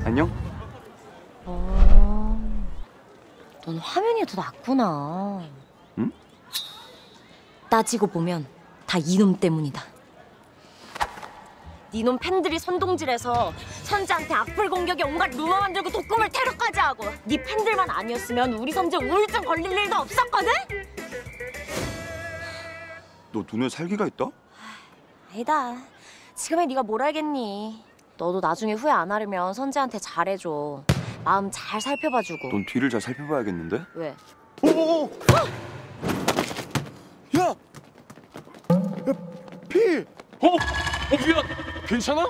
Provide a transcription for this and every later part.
안녕? 넌 화면이 더 낫구나. 응? 따지고 보면 다 이놈 때문이다. 니놈 팬들이 선동질해서 선재한테 악플 공격에 온갖 루머 만들고 독금을 테러까지 하고 니 팬들만 아니었으면 우리 선재 우울증 걸릴 일도 없었거든? 너 눈에 살기가 있다? 아니다. 지금에 네가 뭘 알겠니. 너도 나중에 후회 안 하려면 선재한테 잘해줘. 마음 잘 살펴봐주고. 넌 뒤를 잘 살펴봐야겠는데? 왜? 오오오! 야! 야, 피! 미안. 괜찮아?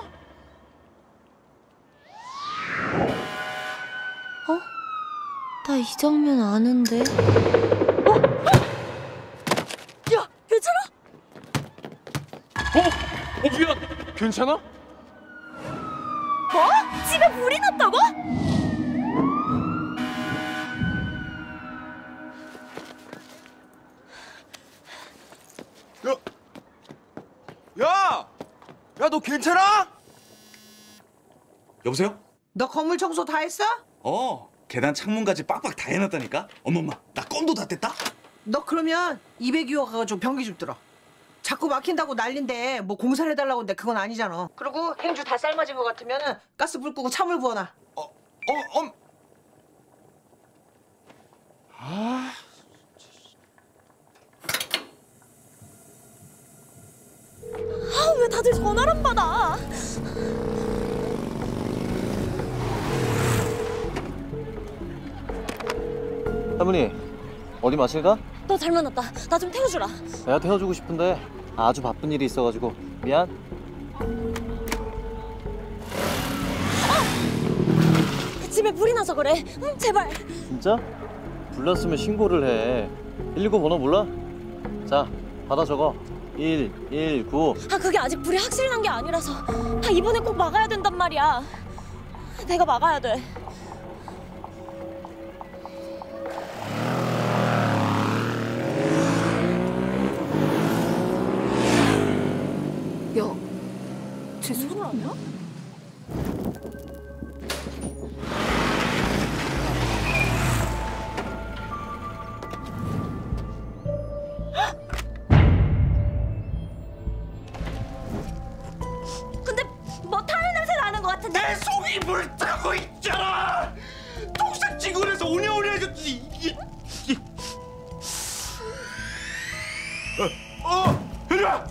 나 이 장면 아는데. 야, 괜찮아? 미안. 괜찮아? 뭐? 집에 불이 났다고? 야! 야, 너 괜찮아? 여보세요? 너 건물 청소 다 했어? 계단 창문까지 빡빡 다 해놨다니까? 어머마, 나 껌도 다 뗐다? 너 그러면 202호 가가지고 변기 좀 들어. 자꾸 막힌다고 난린데 뭐 공사를 해달라고 하는데 그건 아니잖아. 그리고 행주 다 삶아진 것 같으면 가스 불 끄고 찬물 부어놔. 왜 다들 전화를 안 받아? 할머니, 어디 마실 가? 너 잘 만났다. 나 좀 태워주라. 내가 태워주고 싶은데 아주 바쁜 일이 있어가지고 미안. 집에 불이 나서 그래. 응, 제발. 진짜? 불났으면 신고를 해. 119 번호 몰라? 자, 받아 적어. 119. 그게 아직 불이 확실히 난 게 아니라서. 이번에 꼭 막아야 된단 말이야. 내가 막아야 돼. 야, 쟤 소설 아니야? 근데 뭐 타는 냄새 나는 것 같은데? 내 속이 불타고 있잖아! 동생 지구에서 오냐오냐 해줬지. 이리 와!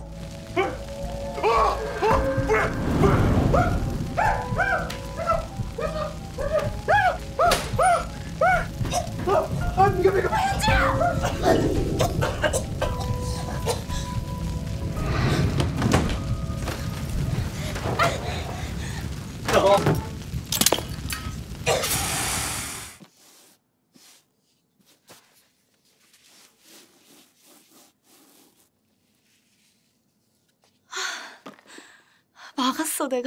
막았어, 내가.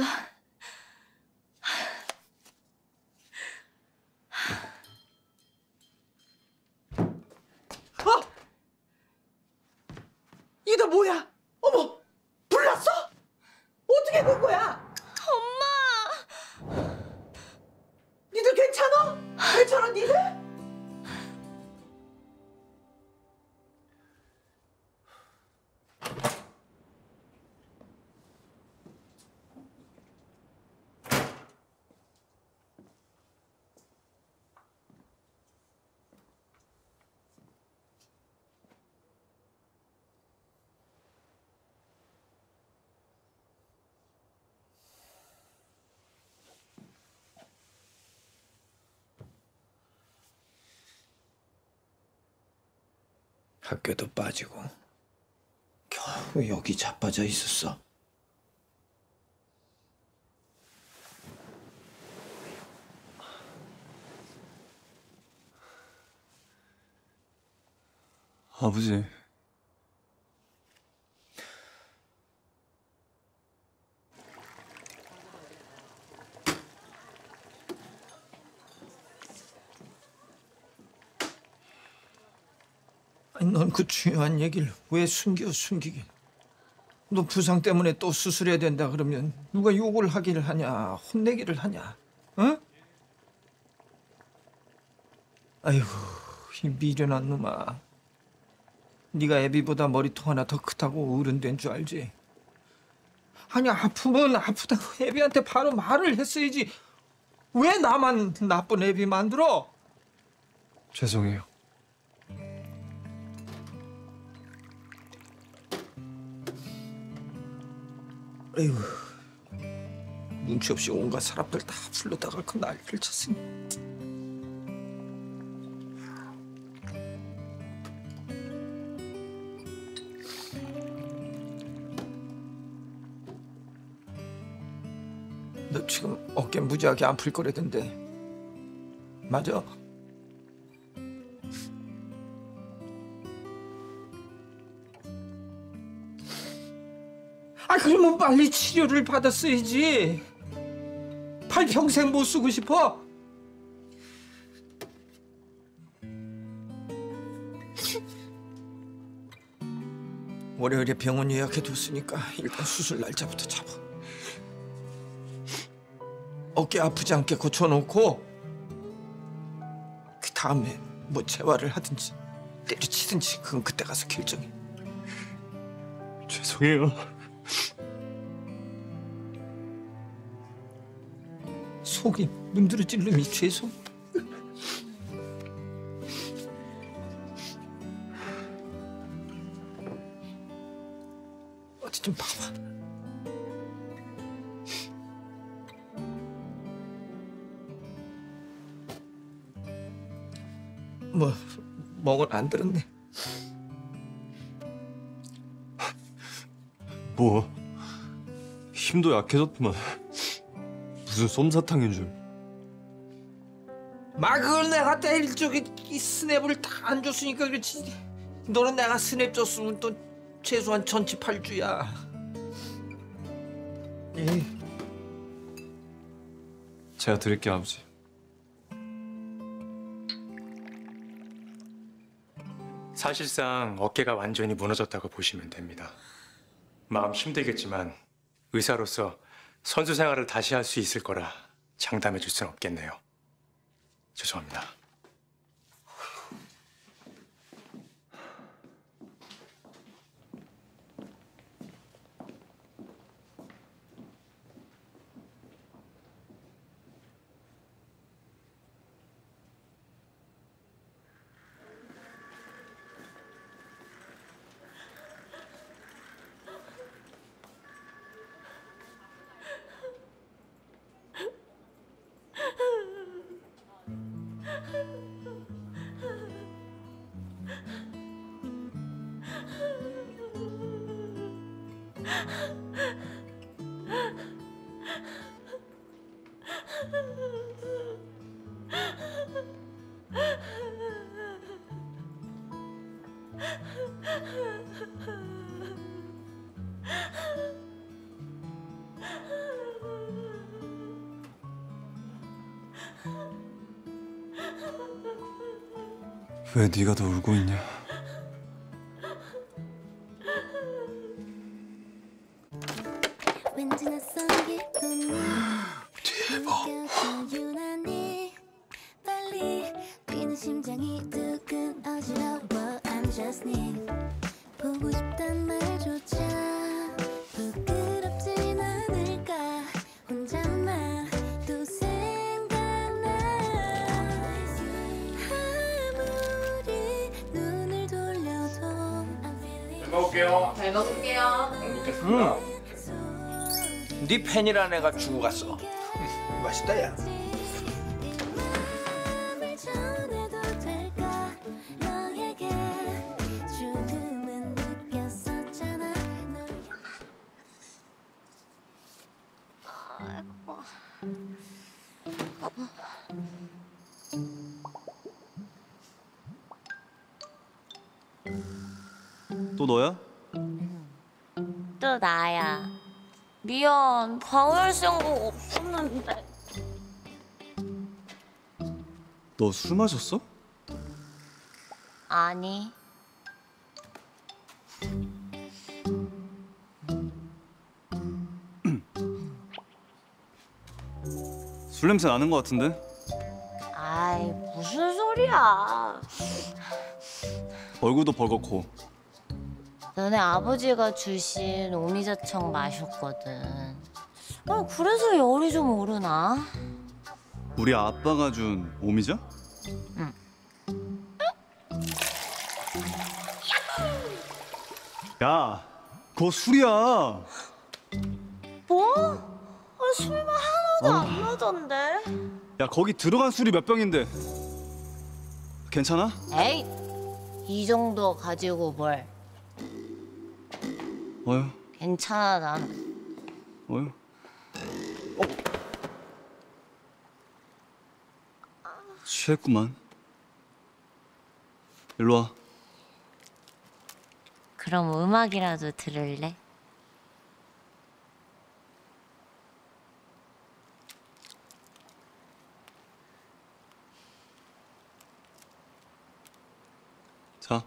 이게 다 뭐야? 어머, 불났어? 어떻게 된 거야? 엄마! 니들 괜찮아? 괜찮아, 니들? 학교도 빠지고 겨우 여기 자빠져 있었어. 아버지. 아니, 넌 그 중요한 얘기를 왜 숨기긴. 너 부상 때문에 또 수술해야 된다 그러면 누가 욕을 하기를 하냐, 혼내기를 하냐, 어? 아이고, 이 미련한 놈아. 네가 애비보다 머리통 하나 더 크다고 어른된 줄 알지? 아니, 아프면 아프다고 애비한테 바로 말을 했어야지. 왜 나만 나쁜 애비 만들어? 죄송해요. 아이고, 눈치 없이 온갖 사람들 다 불러다가 그 난리를 쳤으니. 너 지금 어깨 무지하게 안 풀 거라던데. 맞아? 아, 그러면 빨리 치료를 받았어야지. 팔 평생 못 쓰고 싶어? 월요일에 병원 예약해뒀으니까 일단 수술 날짜부터 잡아. 어깨 아프지 않게 고쳐놓고 그 다음에 뭐 재활을 하든지 때려치든지 그건 그때 가서 결정해. 죄송해요. 속이 문드러진 놈이 죄송. 어디 좀 봐봐. 뭐 멍을 안 들었네. 뭐 힘도 약해졌더만 무슨 솜사탕인 줄. 막 그걸 내가 때릴 적에 이 스냅을 다 안 줬으니까 그렇지. 너는 내가 스냅 줬으면 또 최소한 전치 8주야. 에이. 제가 드릴게요, 아버지. 사실상 어깨가 완전히 무너졌다고 보시면 됩니다. 마음 힘들겠지만 의사로서 선수 생활을 다시 할 수 있을 거라 장담해 줄 수는 없겠네요. 죄송합니다. 왜 네가 더 울고 있냐? 대박. 유난히 빨리 뛰는 심장이 두근 어지러워. I'm just need 보고 싶단 말조차 부끄럽진 않을까. 혼자만 또 생각나. 아무리 눈을 돌려도 잘 먹을게요. 잘 먹을게요. 네 팬이라는 애가 주고 갔어. 맛있다, 야. 또 너야? 또 나야. 미안, 방울 생각 없었는데. 너 술 마셨어? 아니. 술 냄새 나는 것 같은데? 아이, 아이, 무슨 소리야. 얼굴도 벌겋고. 너네 아버지가 주신 오미자청 마셨거든. 그래서 열이 좀 오르나? 우리 아빠가 준 오미자? 응. 야, 그거 술이야. 뭐? 술만 하나도 안 나던데. 야, 거기 들어간 술이 몇 병인데. 괜찮아? 에이, 이 정도 가지고 뭘. 어휴, 괜찮아, 난. 어휴. 취했구만. 일로 와. 그럼 음악이라도 들을래? 자.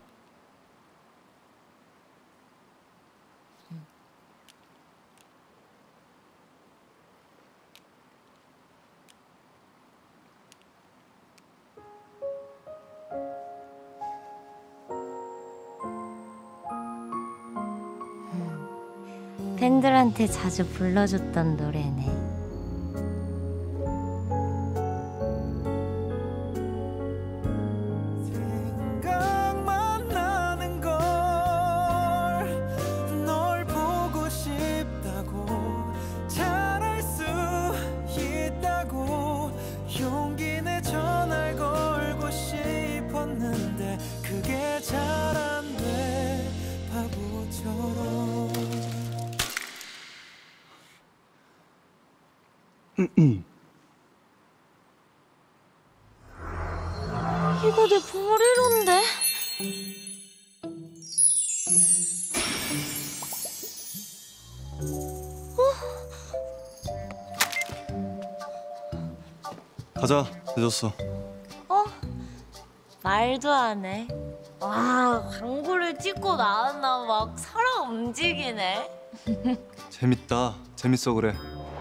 팬들한테 자주 불러줬던 노래네. 생각만 나는 걸 널 보고 싶다고 잘할 수 있다고 용기 내 전화를 걸고 싶었는데 그게 잘 안 돼 바보처럼 이거 내 보리로인데? 가자. 늦었어. 말도 안 해. 와, 광고를 찍고 나왔나 막 살아 움직이네. 재밌다. 재밌어 그래.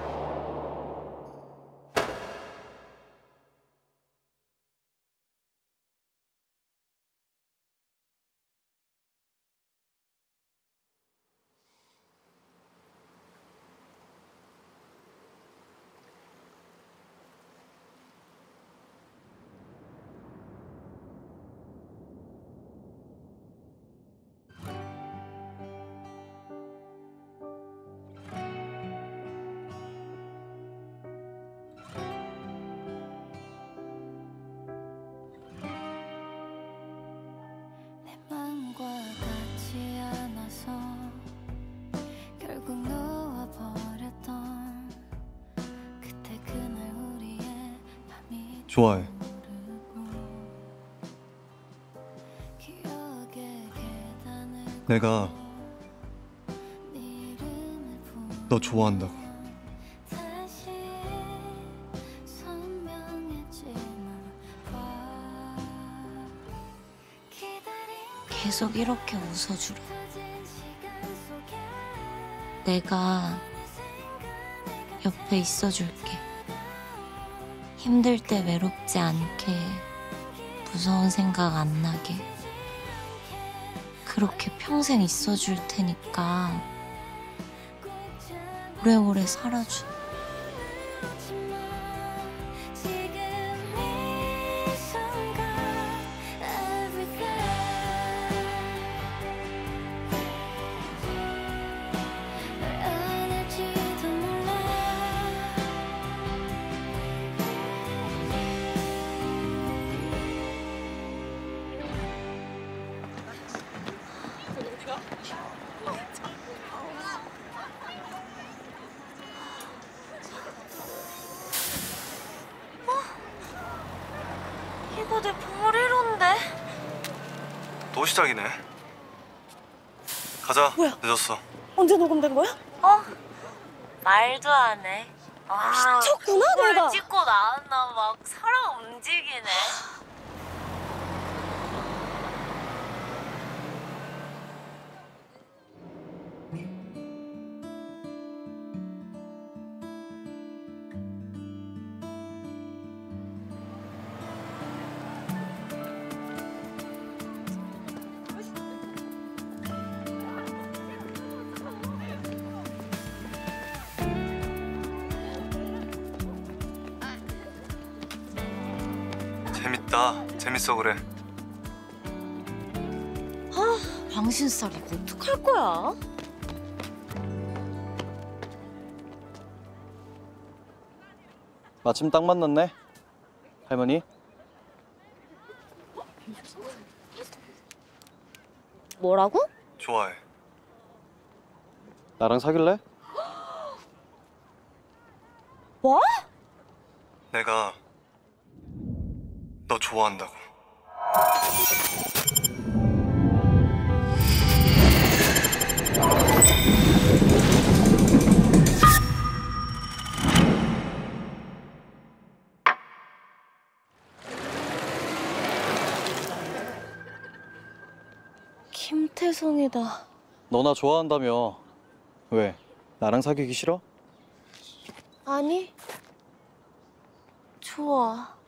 내 맘과 같지 않아서 결국 놓아버렸던 그때 그날 우리의 밤이 좋아해. 기억의 계단을 내가 네 이름을 부르 너 좋아한다고. 다시 선명해지는 와 기다린 계속 이렇게 웃어주라. 가진 시간 속에 내가 옆에 있어줄게. 힘들 때 외롭지 않게, 무서운 생각 안 나게. 그렇게 평생 있어줄 테니까 오래오래 살아줘. 지금 이 순간 everything 널 안을지도 몰라 이거 내 보리로인데? 또 시작이네. 가자. 뭐야? 늦었어. 언제 녹음된 거야? 말도 안 해. 와, 미쳤구나, 내가. 찍고 나왔나 막 살아 움직이네. 재밌다. 재밌어 그래. 방신살 이거 어떡할 거야? 마침 딱 만났네. 할머니. 뭐라고? 좋아해. 나랑 사귈래? 뭐? 내가 너 좋아한다고. 김태성이다. 너 나 좋아한다며. 왜? 나랑 사귀기 싫어? 아니, 좋아.